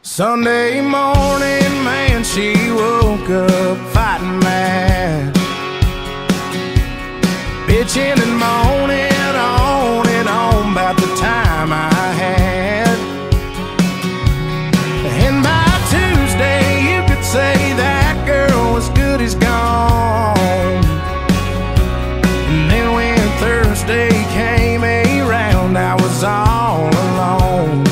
Sunday morning, man, she woke up fighting mad, bitching and moaning on and on about the time I had. And by Tuesday, you could say that girl was good as gone. And then when Thursday came around, I was all alone.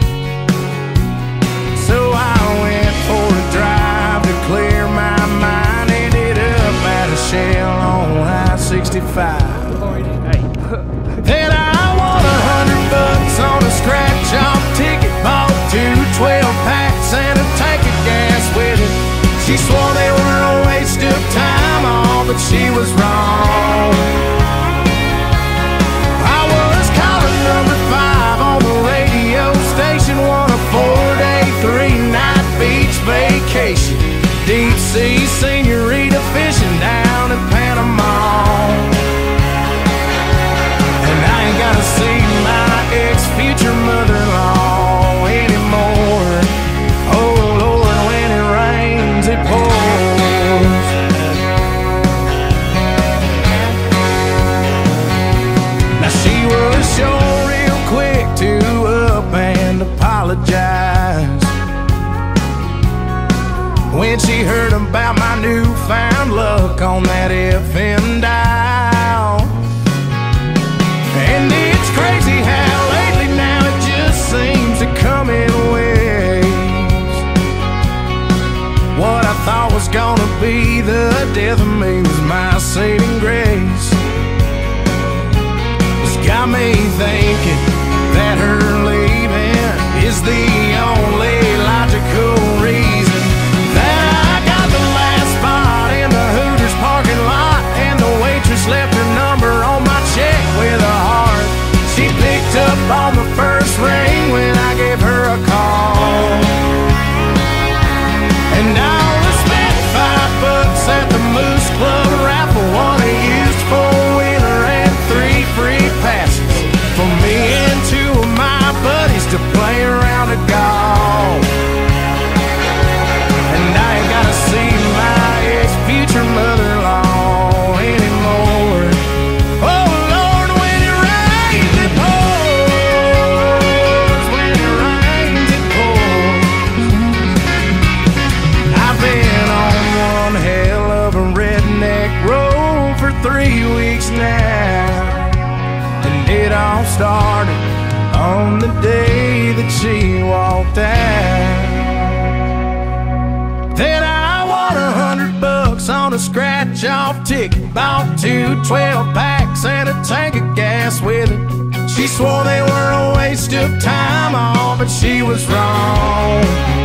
So I went for a drive to clear my mind. Ended up at a shell on I-65. Then I won $100 on a scratch-off ticket. Bought 2 12-packs and a tank of gas with it. She swore they were a waste of time, all, but she was wrong. I was calling number 5 on the radio station, won a 4-day, 3-night beach vacation. Deep sea senorita fishing down in Panama. And I ain't gotta see my ex-future mother-in-law anymore. Oh Lord, when it rains, it pours. Now she was sure real quick to up and apologize when she heard about my newfound luck on that FM dial. And it's crazy how lately now it just seems to come in waves. What I thought was gonna be the death of me was my saving grace. It's got me thinking that her leaving is the only logical reason that I got the last spot in the Hooters parking lot, and the waitress left her number on my check with a heart. She picked up on the first ring when I gave her a call. And I only spent $5 at the Moose Club raffle, won a used 4-wheeler and 3 free passes for me and 2 of my buddies to play around a golf. And I ain't gotta see my ex-future mother-in-law anymore. Oh Lord, when it rains, it pours. When it rains, it pours. I've been on one hell of a redneck road for 3 weeks now, and it all started on the day that she walked out. Then I won $100 on a scratch-off ticket. Bought 2 12-packs and a tank of gas with it. She swore they were a waste of time, all, but she was wrong.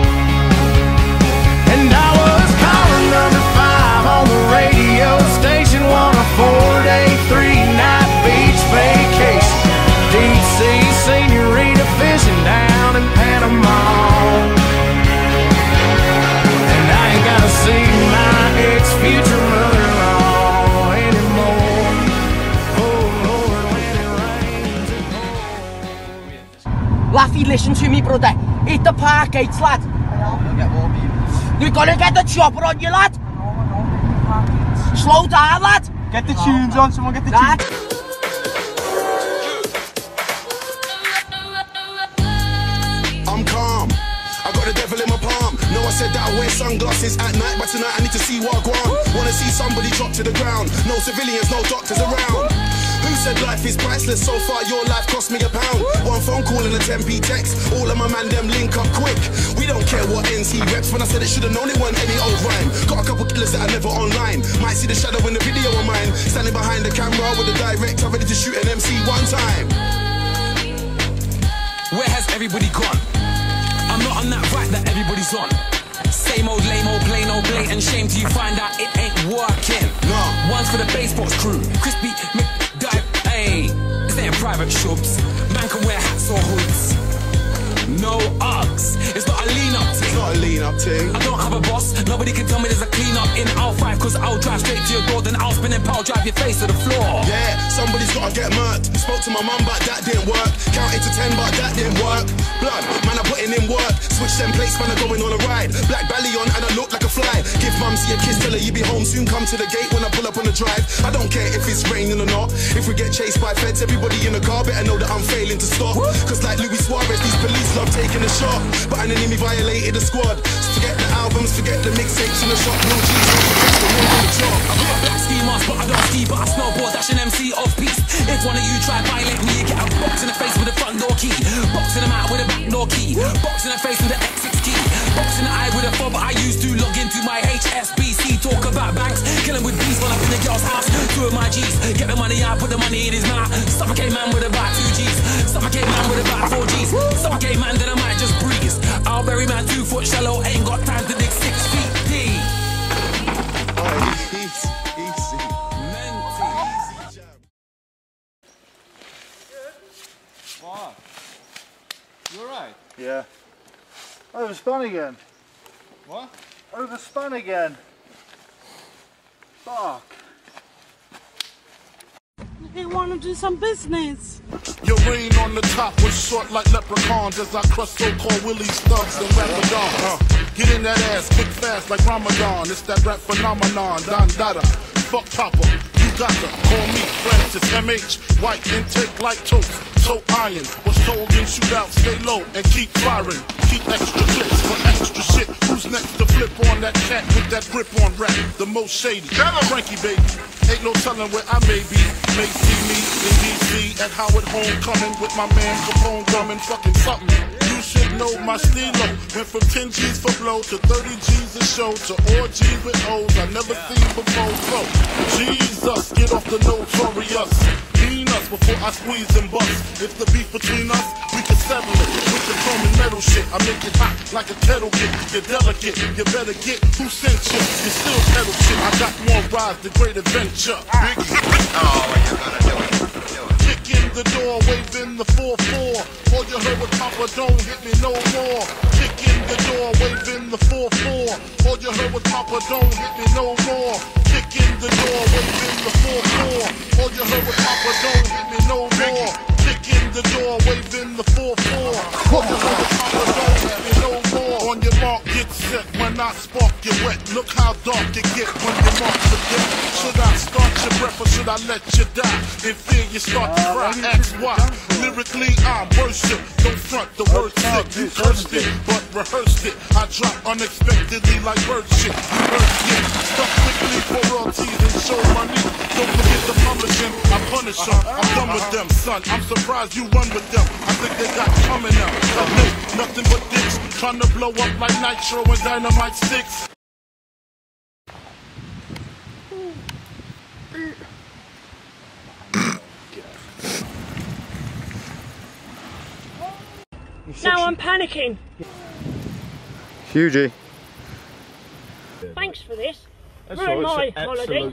And I was calling number 5 on the radio station, won a 4-day, 3-night beach vacation. Deep sea senorita fishing down in Panama. And I ain't gotta see my ex-future mother-in-law anymore. Oh Lord, when it rains, it pours. Laffy, listen to me, brother. Hit the park gates, lad. You're gonna get the chopper on you, lad. Slow down, lad. Get the tunes on, someone get the tunes. I'm calm, I got the devil in my palm. No, I said that I wear sunglasses at night, but tonight I need to see what I want. Wanna see somebody drop to the ground. No civilians, no doctors around. Who said life is priceless? So far your life cost me £1. One phone call and a 10p text. All of my man them link up quick. We don't care what NC reps. When I said it, should've known it wasn't any old rhyme. Got a couple killers that are never online. Might see the shadow in the video of mine. Standing behind the camera with the director, ready to shoot an MC one time. Where has everybody gone? I'm not on that right that everybody's on. Same old lame old plain old blatant shame till you find out it ain't working. No. One's for the basebox crew, crispy McDive. Hey, this ain't private shops. Man can wear hats or hoods. No Uggs. It's not a lean up thing. It's not a lean up thing. I don't have a boss. Nobody Nobody can tell me there's a clean up in R5, cause I'll drive straight to your door, then I'll spin and power drive your face to the floor. Yeah, somebody's gotta get murked. Spoke to my mum, but that didn't work. Counted to 10, but that didn't work. Blood, man, I'm putting in work. Switch them plates, man, I'm going on a ride. Black belly on, and I look like a fly. Give mumsy a kiss, tell her you be home soon. Come to the gate when I pull up on the drive. I don't care if it's raining or not. If we get chased by feds, everybody in the car better know that I'm failing to stop. Cause like Luis Suarez, these police love taking a shot. But an enemy violated the squad. So forget the albums, forget the mixtapes in the shop. No G's, no forget the name on the job. I got a black ski mask, but I don't ski, but I snowboard, dash an MC off piece. If one of you try violate me, you get a box in the face with a front door key. Box in the mouth with a back door key. Box in the face with an X6 key. Box in the eye with a fob. I used to log into my HSBC, talk about banks, killing with bees while I'm in the girl's house. Two of my G's, get the money out, put the money in his mouth. Suffocate man with about 2 G's. Suffocate man with about 4 G's. Suffocate man, then I might just breeze. I'll bury man 2 foot shallow, ain't got time to dig 6 feet deep. Easy. What? You alright? Yeah. Overspun again. What? Overspun again. Fuck. They want to do some business. Your reign on the top was short like leprechauns as I crush so-called Willie Stubbs and Ramadan. Get in that ass quick fast like Ramadan. It's that rap phenomenon, Don Dada. Fuck Papa, you got to call me Francis MH. White intake like toast, so iron. Was told in shootout, stay low and keep firing. Keep extra clips for extra shit. Who's next to flip on that cat with that grip on rap? The most shady, Frankie baby. Ain't no telling where I may be. May see me in DC at Howard Homecoming with my man Capone drumming fucking something. You should know my stilo. Went from 10 G's for blow to 30 G's a show to all G's with O's I never seen before. So, Jesus, get off the notorious. Mean us before I squeeze and bust. If the beef between us, we can settle it with the chrome and metal shit. I make it hot like a kettle get. You're delicate, you better get who sent you. You still pedal shit. I got more rides, the great adventure. Biggie. Oh, you're gonna do it. Kick in the door, waving the 4-4. All you heard was Papa, don't hit me no more. Kick in the door, waving the 4-4. All you heard was Papa, don't hit me no more. Kick in the door, waving the 4-4. All you heard was Papa, don't hit me no more. Kick in the door, waving the 4-4. All you heard was Papa, don't hit me no more. On your mark, get set. When I spark you wet, look how dark it get when your mark's a death. Should I start your breath or should I let you die? In fear you start to cry, ask why. Lyrically I'm worship, don't front the word sick. You cursed it, but rehearsed it. I drop unexpectedly like bird shit. You heard it, stuck quickly for royalties and show money. Don't forget the publishing, I punish them. I'm done with them, son. I'm surprised you run with them. I think they got coming out. Nothing but dicks, trying to blow up like nitro and dynamite sticks. Now I'm panicking. Hughie. Thanks for this. Ruined my holiday.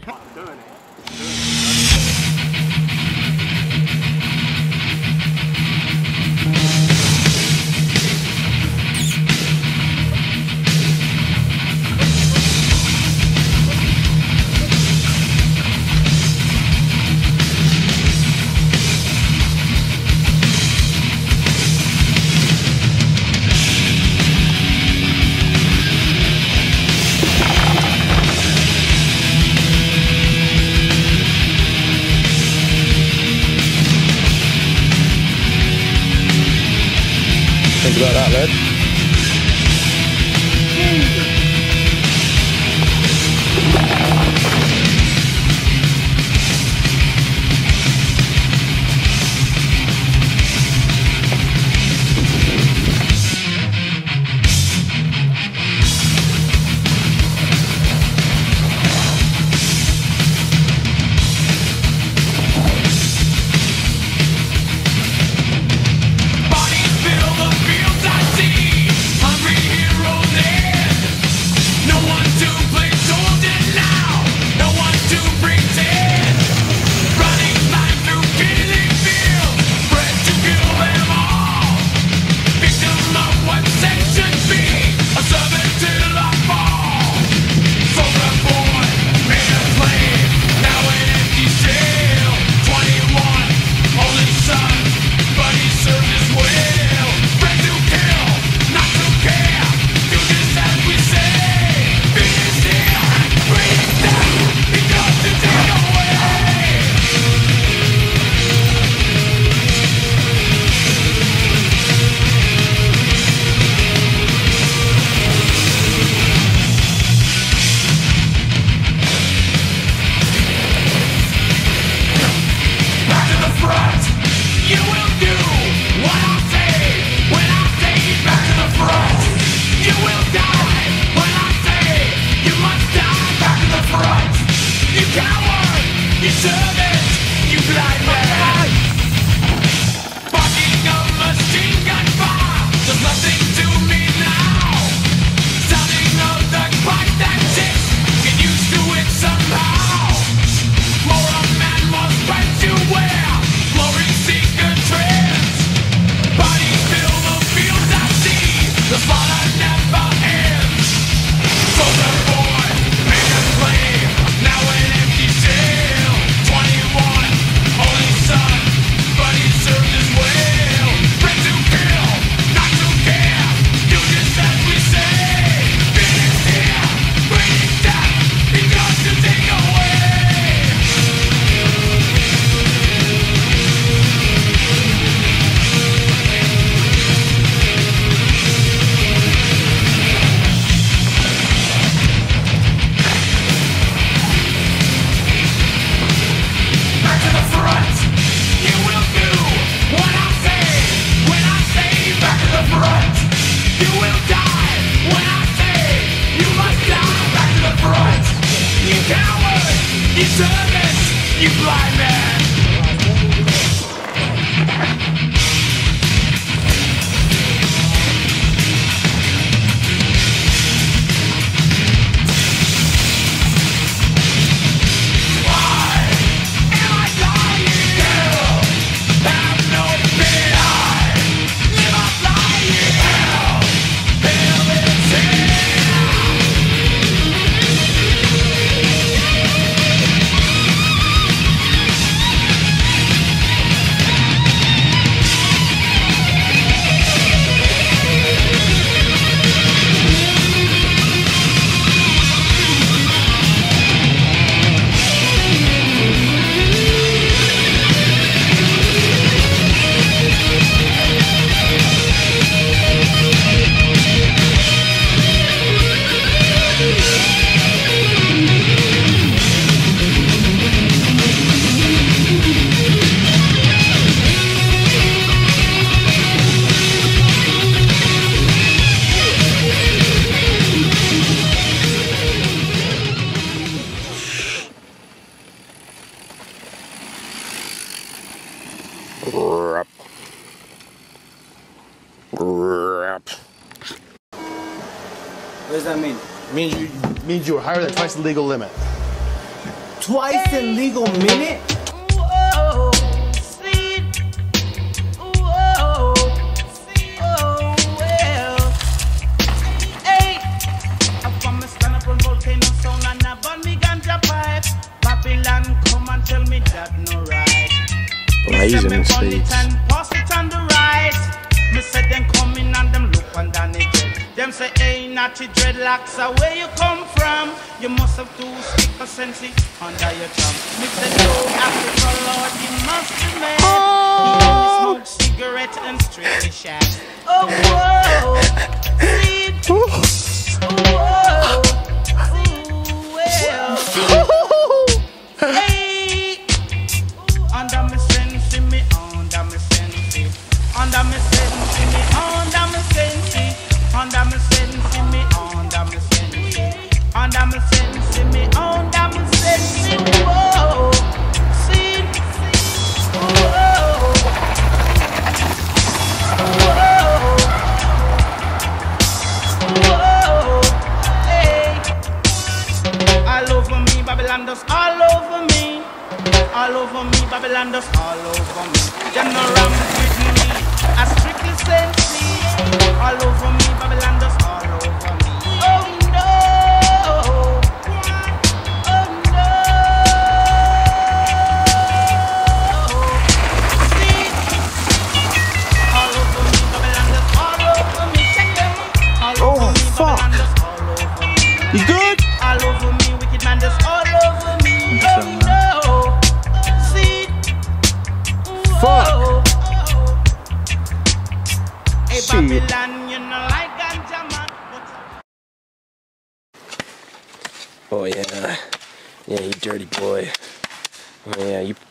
What does that mean? Means you were higher than twice the legal limit. Twice the legal minute? Blazing seeds. Me say them coming and them look under the dread. Them say, hey, natty dreadlocks, where you come from? You must have two stick of sense under your thumb. Me say, no, Africa, Lord, you must be mad. He only smoked cigarette and straight the shaft. Oh, whoa, sleep. Oh, whoa, well. Hey, under me sense, me under me sense. Under me sense, me under me sense. Under me sense, me under me sense. Under me sense, me under me sense. Whoa, see, whoa, whoa, hey. All over me, Babylon does all over me. All over me, Babylon does all over me. Them no ram with me. I strictly sense all over me, Babylon does all over me. Oh no, oh no. See, all over me, Babylon does all over me. Check them. All over me, Babylon does all over me. You good? All over me, wicked man does all over me. Oh no, see, Fuck. Babylon, you know, like ganja man. Oh yeah, yeah, you dirty boy. Oh yeah, you.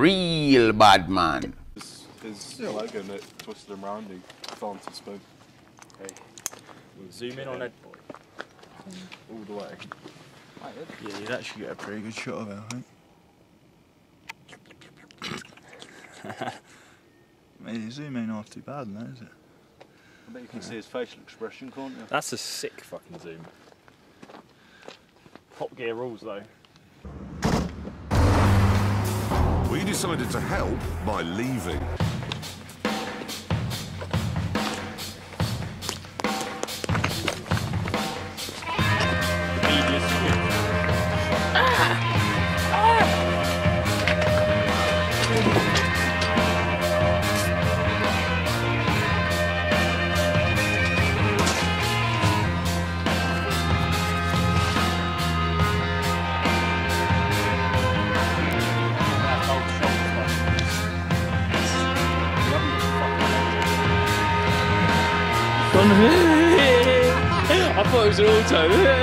real bad man. His leg and it twisted him round, he fell into the spoon. Hey, zoom in on Ed boy. All the way. Yeah, you'd actually get a pretty good shot of it, I think. Maybe zoom ain't half too bad now, is it? I bet you can see his facial expression, can't you? That's a sick fucking zoom. Top Gear rules though. We decided to help by leaving. I thought it was an auto.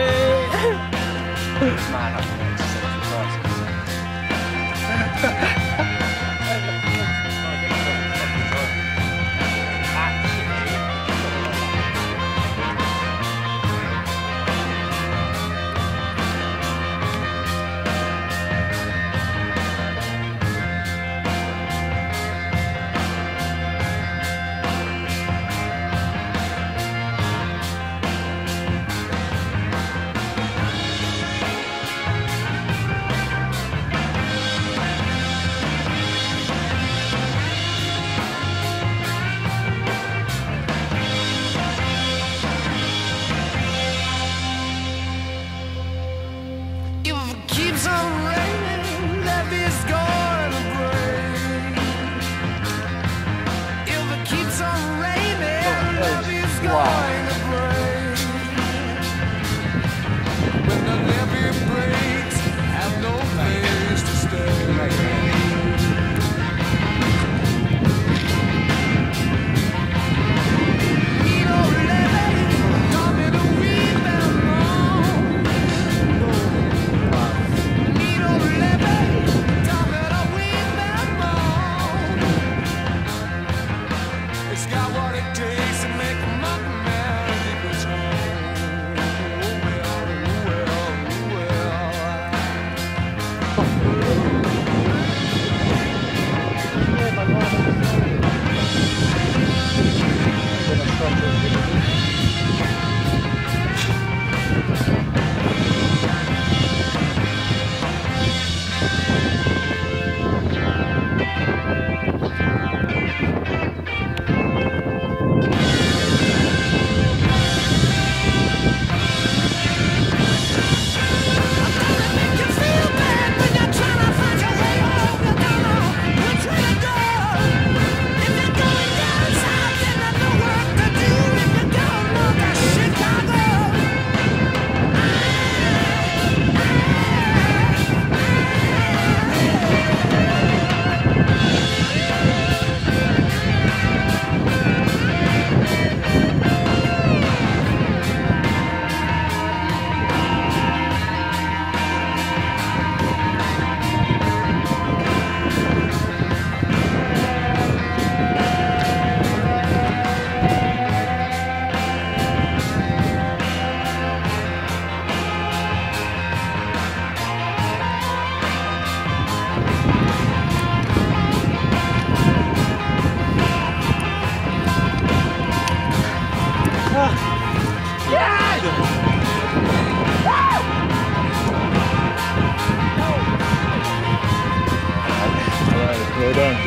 Well done.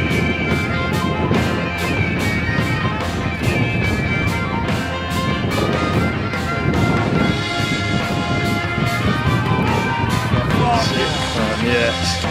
Yes.